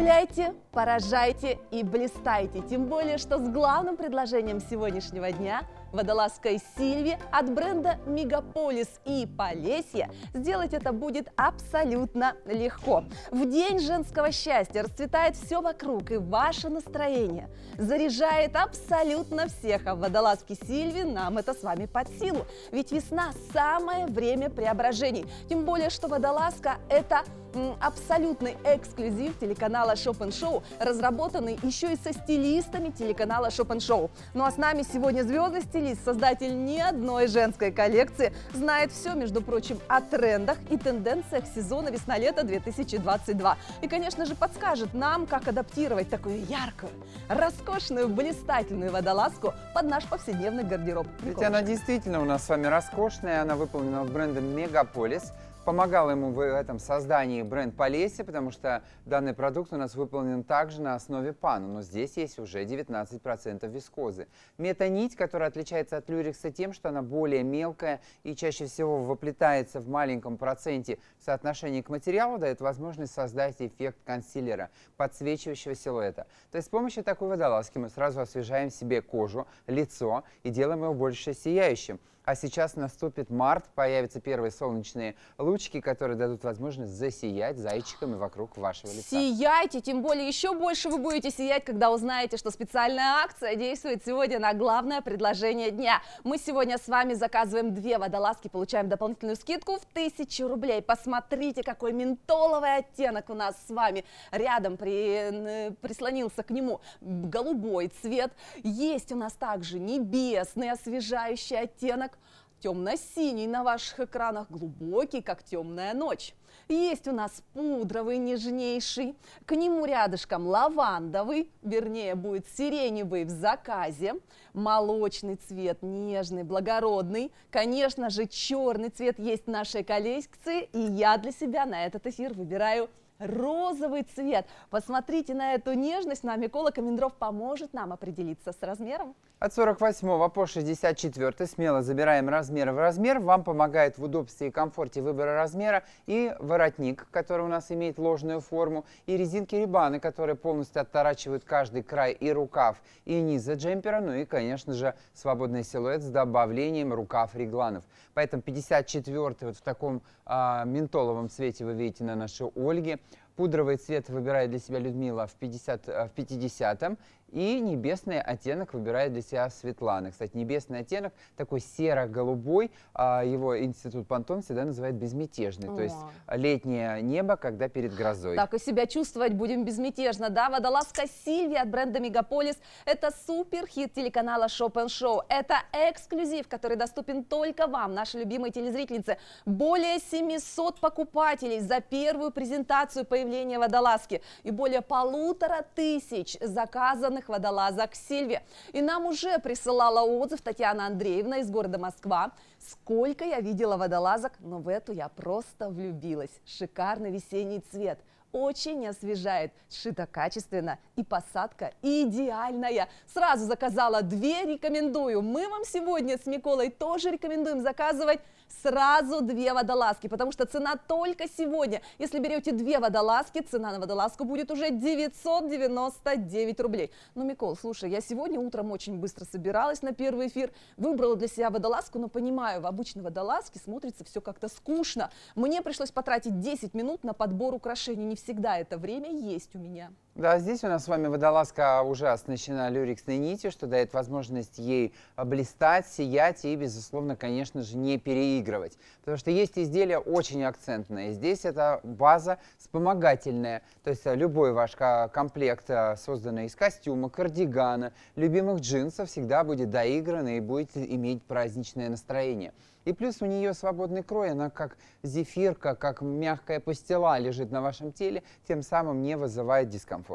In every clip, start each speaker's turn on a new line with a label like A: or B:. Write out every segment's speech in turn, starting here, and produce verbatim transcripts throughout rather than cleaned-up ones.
A: Вдохновляйте, поражайте и блистайте. Тем более, что с главным предложением сегодняшнего дня водолазкой Сильви от бренда Мегаполис и Полесье сделать это будет абсолютно легко. В день женского счастья расцветает все вокруг, и ваше настроение заряжает абсолютно всех. А в водолазке Сильви нам это с вами под силу. Ведь весна – самое время преображений. Тем более, что водолазка – это абсолютный эксклюзив телеканала Shop энд Show, разработанный еще и со стилистами телеканала Shop энд Show. Ну а с нами сегодня звездный стилист, создатель ни одной женской коллекции, знает все, между прочим, о трендах и тенденциях сезона весна-лето две тысячи двадцать два. И, конечно же, подскажет нам, как адаптировать такую яркую, роскошную, блистательную водолазку под наш повседневный гардероб.
B: Ведь она действительно у нас с вами роскошная, она выполнена от бренда Мегаполис. Помогал ему в этом создании бренд Полесье, потому что данный продукт у нас выполнен также на основе пану, но здесь есть уже девятнадцать процентов вискозы. Мета-нить, которая отличается от люрекса тем, что она более мелкая и чаще всего воплетается в маленьком проценте в соотношении к материалу, дает возможность создать эффект консилера, подсвечивающего силуэта. То есть с помощью такой водолазки мы сразу освежаем себе кожу, лицо и делаем его больше сияющим. А сейчас наступит март, появятся первые солнечные лучики, которые дадут возможность засиять зайчиками вокруг вашего лица.
A: Сияйте, тем более еще больше вы будете сиять, когда узнаете, что специальная акция действует сегодня на главное предложение дня. Мы сегодня с вами заказываем две водолазки, получаем дополнительную скидку в тысячу рублей. Посмотрите, какой ментоловый оттенок у нас с вами рядом при, прислонился к нему. Голубой цвет. Есть у нас также небесный освежающий оттенок. Темно-синий на ваших экранах, глубокий, как темная ночь. Есть у нас пудровый, нежнейший, к нему рядышком лавандовый, вернее будет сиреневый в заказе, молочный цвет, нежный, благородный, конечно же черный цвет есть в нашей коллекции, и я для себя на этот эфир выбираю розовый цвет. Посмотрите на эту нежность, ну а Микола Комендров поможет нам определиться с размером.
B: От сорок восьмого по шестьдесят четвёртый смело забираем размер в размер. Вам помогает в удобстве и комфорте выбора размера и воротник, который у нас имеет ложную форму, и резинки-рибаны, которые полностью отторачивают каждый край и рукав, и низа джемпера, ну и, конечно же, свободный силуэт с добавлением рукав-регланов. Поэтому пятьдесят четвёртый вот в таком а, ментоловом цвете вы видите на нашей Ольге. Пудровый цвет выбирает для себя Людмила в пятидесятом, и небесный оттенок выбирает для себя Светлана. Кстати, небесный оттенок такой серо-голубой, его институт Пантон всегда называет безмятежный, О. то есть летнее небо, когда перед грозой.
A: Так и себя чувствовать будем безмятежно, да? Водолазка Сильви от бренда Мегаполис – это супер-хит телеканала Shop энд Show. Это эксклюзив, который доступен только вам, наши любимые телезрительницы. Более семисот покупателей за первую презентацию появления водолазки и более полутора тысяч заказанных водолазок Сильви. И нам уже присылала отзыв Татьяна Андреевна из города Москва. Сколько я видела водолазок, но в эту я просто влюбилась. Шикарный весенний цвет. Очень освежает, сшито качественно и посадка идеальная. Сразу заказала две, рекомендую. Мы вам сегодня с Миколой тоже рекомендуем заказывать сразу две водолазки, потому что цена только сегодня. Если берете две водолазки, цена на водолазку будет уже девятьсот девяносто девять рублей. Ну, Микол, слушай, я сегодня утром очень быстро собиралась на первый эфир, выбрала для себя водолазку, но понимаю, в обычной водолазке смотрится все как-то скучно. Мне пришлось потратить десять минут на подбор украшений. Не всегда это время есть у меня.
B: Да, здесь у нас с вами водолазка уже оснащена люрексной нитью, что дает возможность ей блистать, сиять и, безусловно, конечно же, не переигрывать. Потому что есть изделия очень акцентные. Здесь это база вспомогательная. То есть любой ваш комплект, созданный из костюма, кардигана, любимых джинсов, всегда будет доигран и будет иметь праздничное настроение. И плюс у нее свободный крой, она как зефирка, как мягкая пастила лежит на вашем теле, тем самым не вызывает дискомфорта.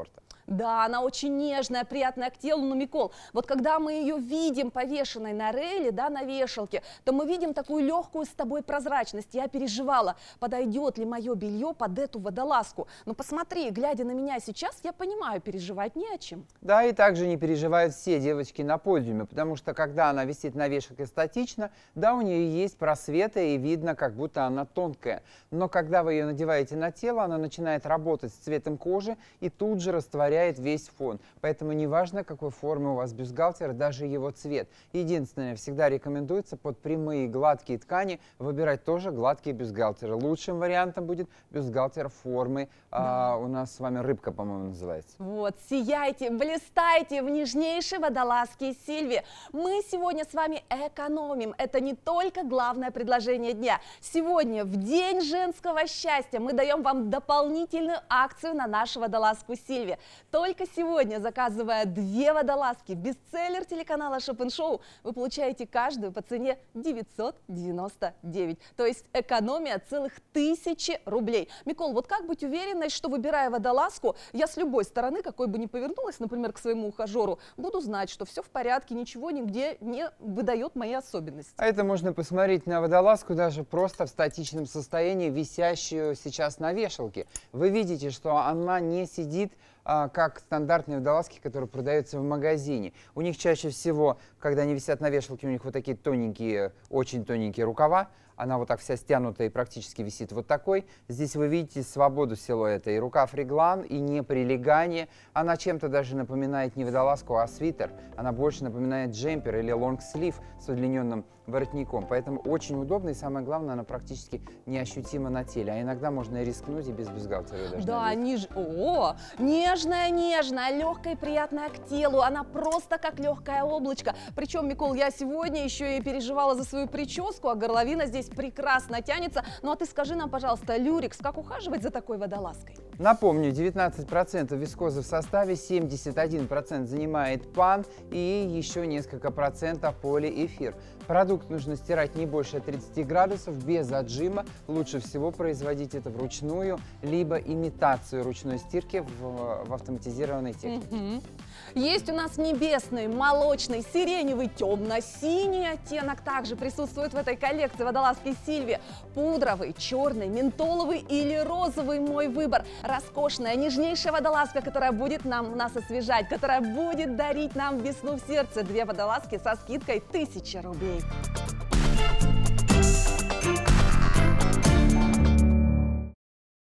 A: Да, она очень нежная, приятная к телу, но, Микол, вот когда мы ее видим повешенной на рейле, да, на вешалке, то мы видим такую легкую с тобой прозрачность. Я переживала, подойдет ли мое белье под эту водолазку. Но посмотри, глядя на меня сейчас, я понимаю, переживать не о чем.
B: Да, и также не переживают все девочки на подиуме, потому что когда она висит на вешалке статично, да, у нее есть просветы и видно, как будто она тонкая. Но когда вы ее надеваете на тело, она начинает работать с цветом кожи и тут же растворяется весь фон. Поэтому неважно, какой формы у вас бюстгальтер, даже его цвет. Единственное, всегда рекомендуется под прямые гладкие ткани выбирать тоже гладкие бюстгальтеры. Лучшим вариантом будет бюстгальтер формы, да. а, у нас с вами рыбка, по-моему, называется.
A: Вот, сияйте, блистайте в нежнейшей водолазке Сильви. Мы сегодня с вами экономим. Это не только главное предложение дня. Сегодня, в День женского счастья, мы даем вам дополнительную акцию на нашу водолазку Сильви. Только сегодня, заказывая две водолазки, бестселлер телеканала Шоп энд Шоу, вы получаете каждую по цене девятьсот девяносто девять. То есть экономия целых тысячи рублей. Микол, вот как быть уверенной, что, выбирая водолазку, я с любой стороны, какой бы ни повернулась, например, к своему ухажеру, буду знать, что все в порядке, ничего нигде не выдает мои особенности.
B: А это можно посмотреть на водолазку даже просто в статичном состоянии, висящую сейчас на вешалке. Вы видите, что она не сидит а, как стандартные водолазки, которые продаются в магазине. У них чаще всего, когда они висят на вешалке, у них вот такие тоненькие, очень тоненькие рукава. Она вот так вся стянутая и практически висит вот такой. Здесь вы видите свободу силуэта. И рукав реглан, и не прилегание. Она чем-то даже напоминает не водолазку, а свитер. Она больше напоминает джемпер или лонгслив с удлиненным воротником. Поэтому очень удобно, и самое главное, она практически неощутима на теле. А иногда можно и рискнуть, и без бюстгальтера даже.
A: Да, ниж... О, нежная-нежная, легкая и приятная к телу. Она просто как легкое облачко. Причем, Микол, я сегодня еще и переживала за свою прическу, а горловина здесь прекрасно тянется. Ну а ты скажи нам, пожалуйста, Люрикс, как ухаживать за такой водолазкой?
B: Напомню, девятнадцать процентов вискозы в составе, семьдесят один процент занимает пан и еще несколько процентов полиэфир. Продукт нужно стирать не больше тридцати градусов, без отжима. Лучше всего производить это вручную, либо имитацию ручной стирки в, в автоматизированной технике.
A: Mm-hmm. Есть у нас небесный, молочный, сиреневый, темно-синий оттенок. Также присутствует в этой коллекции водолазки Сильви. Пудровый, черный, ментоловый или розовый — мой выбор. Роскошная, нежнейшая водолазка, которая будет нам нас освежать, которая будет дарить нам весну в сердце. Две водолазки со скидкой тысяча рублей.